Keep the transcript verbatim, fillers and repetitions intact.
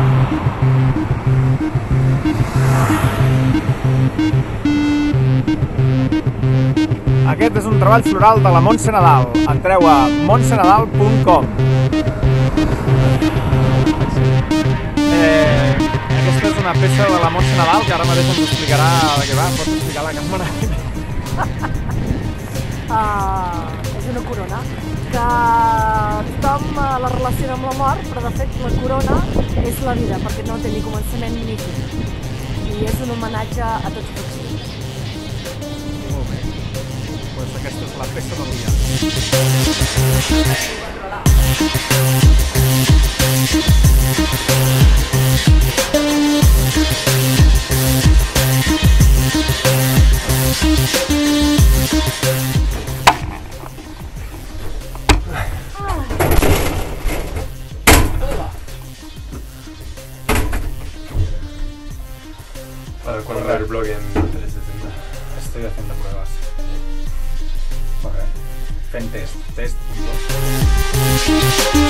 Aquest és un treball floral de la Montse Nadal. Entreu a montse nadal punt com. Eh, aquesta és una peça de la Montse Nadal que ara mateix ens explicarà de què va. Pots explicar la càmera? Uh, és una corona que tothom la relaciona amb la mort, però de fet la corona és la vida, perquè no té ni començament ni fi. I és un homenatge a tots els occitans. Molt bé. Doncs aquesta és la peça del dia. Para cuando ver el blog en tres de tienda. Estoy haciendo pruebas. Fent test. Test.